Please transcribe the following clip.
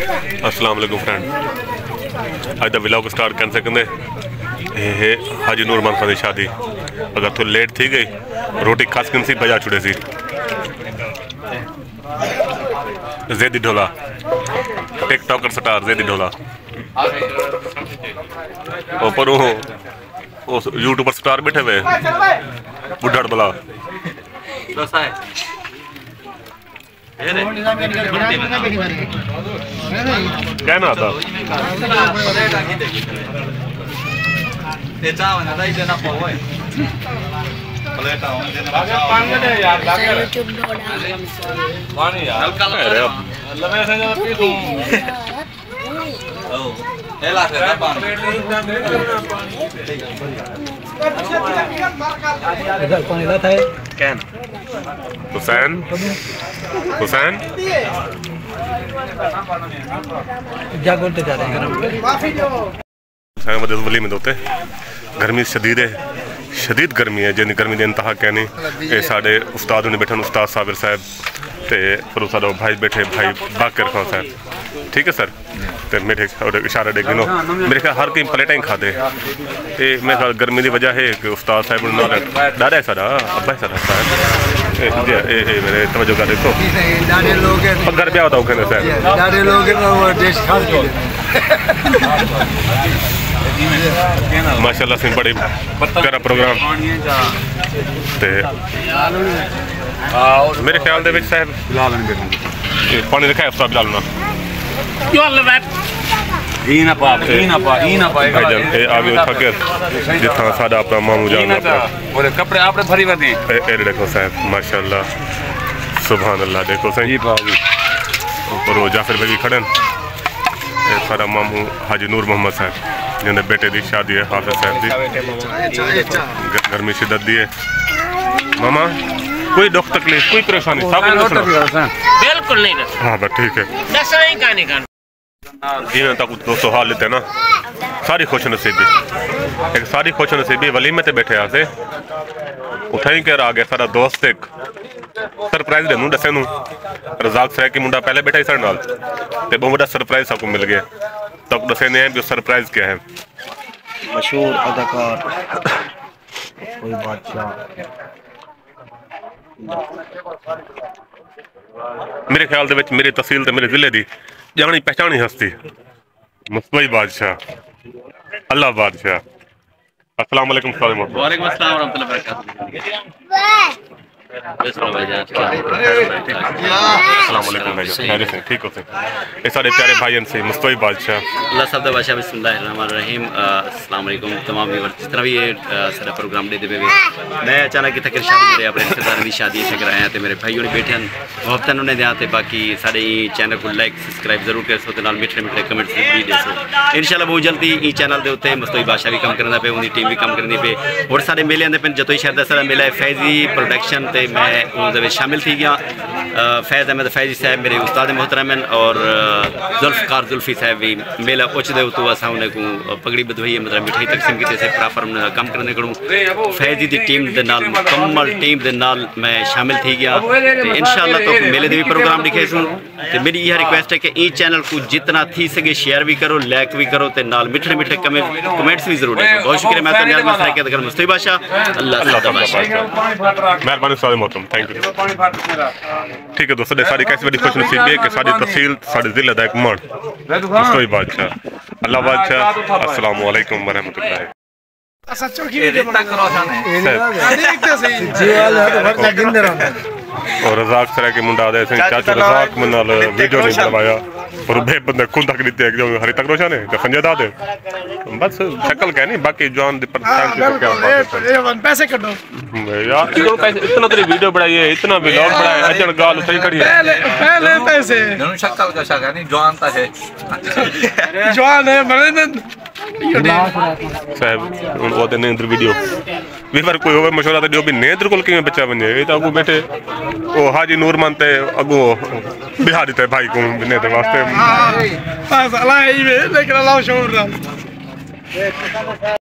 अस्सलाम वालेकुम फ्रेंड, अज द व्लॉग स्टार्ट कर सकते है हाजी नूर मान खान की शादी। अगर तो लेट थी गई रोटी खास कर सी बजा छुड़े सी ज़ैदी ढोला टिकटॉकर स्टार ज़ैदी ढोला पर वो यूट्यूबर स्टार बैठे हुए बुढ़ाड़ बला कहना था हुसैन हुसैन क्या बोलते जा रहे हैं वली में दोते गर्मी शदीद है, शदीद गर्मी है जिन गर्मी के इंतहा कहनी ये साढ़े उस्ताद ने बैठे उस्ताद साबिर साहब ते फिर साडो भाई बैठे भाई बाकर खान साहब। ठीक है सर, तो मेरे इशारा देख गिनो मेरे ख्याल हर कोई प्लेटा ही खाते ये मेरे ख्याल गर्मी की वजह है कि उस्ताद साहब दादा है सारा अब्बा है सारा साहब मेरे तवज्जो का देखो घर ब्याह होता कहने साहब माशाल्लाह से बड़े प्यारा प्रोग्राम ते मेरे ख्याल दे विच साहब पानी रखा है उस्ताद बिलाल ना आगे थके जिथा साडा अपना मामू जान कपड़े आपने भरी वदे ए देखो साहब माशाल्लाह सुभान अल्लाह देखो सही ऊपर वो जाफर भाई खड़न सारा मामू हाजी नूर मोहम्मद साहब जिन्हें बेटे की शादी है हाफिज साहब की गर्मी शिद्दत दी है मामा कोई दुख तकलीफ कोई परेशानी बिल्कुल नहीं हाँ बस ठीक है जिन्हें तक दोस्तों हाल लेते ना सारी खुश नसीबी एक सारी खुश नसीबी वलीमे ते बैठे आसे उठा ही कर आ गया सारा दोस्त एक सरप्राइज देनू दसे नू रजाक सर की मुंडा पहले बैठा ही सर नाल ते बहुत बड़ा सरप्राइज सबको मिल गया तब दसे ने भी सरप्राइज क्या है मशहूर अदाकार कोई बादशाह मेरे ख्याल दे विच मेरी तहसील ते मेरे जिले दी जानी पहचानी हस्ती मुस्तफा बादशाह अल्लाह बादशाह। अस्सलाम वालेकुम वालेकुम अस्सलाम व रहमतुल्लाहि व बरकातहू। ठीक होते ये सारे प्यारे भाई से मुस्तफा बादशाह अल्लाह सब दा बादशाह बिस्मिल्लाहिर्रहमानिर्रहीम। अस्सलाम वालेकुम तमाम व्यूअर्स जिस तरह भी ये सारा प्रोग्राम दे देवे मैं अचानक इत्थे कर शादी मेरे अपने रिश्तेदार की शादी इत्थे कराया ते मेरे भाई होने बैठे हैं वक्तन उन्हें दिया ते बाकी सारे चैनल को लाइक सब्सक्राइब जरूर करो ते नाल मीठे मीठे कमेंट्स भी दसो इंशाल्लाह बहुत जल्दी ई चैनल दे उत्ते मुस्तफा बादशाह भी काम करना पे उनकी टीम भी काम करनी पे और सारे मेले आंदे पे जतोई शहर दा सारा मेला है फैजी प्रोडक्शन ते मैं शामिल थी गया। फैज़ अहमद फैजी साहब मेरे उस्ताद मोहतरम और जुल्फ़कार जुल्फ़ी साहब भी मेला पहुँचते तो असा उन्हें को पगड़ी बधवाई मतलब मिठाई तकसीम की से प्लाटफॉर्म काम करने को फैजी की टीम के नाल मुकम्मल टीम के नाल मैं शामिल थी गया इंशाअल्लाह तो मेले के भी प्रोग्राम लिखे सूँ तो मेरी यह रिक्वेस्ट है कि ई चैनल को जितना थी सके शेयर भी करो लाइक भी करो तो नाल मीठे मीठे कमेंट्स भी जरूर देखो। बहुत शुक्रिया मैं तो न्याज़ मसरा के अगर मुस्तफा बादशाह अल्लाह मेहरबानी थैंक यू। ठीक है दोस्तों सारी कैसी बड़ी खुश नसीबी है कि सारी तहसील सारे जिले का एक मर्द मुस्तफा बादशाह अल्लाह बादशाह। अस्सलाम वालेकुम व रहमतुल्लाह। और रजाक सर के मुंडा दे चाचा रजाक मनाल वीडियो नहीं बनवाया और बे बंदे खुद तक दिते जो हरी तक रोशन है तो संजय दादे बस शक्ल कह नहीं बाकी जॉन दी परसेंट क्या बात है पैसे कटो यार इतना पैसे इतना तेरी वीडियो बनाई है इतना व्लॉग बनाया है अजन गाल सही खड़ी है पहले पैसे दोनों शक्ल का शक नहीं जॉन ता है जॉन है बड़े साहब वो दे नेंद्र वीडियो वीवर कोई होवे मशवरा तो जो भी नेंद्र कोल किवें बच्चा बन जाए तो अगू बैठे ओ हाजी नूर मानते अगू बिहार देते भाई को नेंद्र वास्ते पास अल्लाह ही लेकिन अल्लाह शोर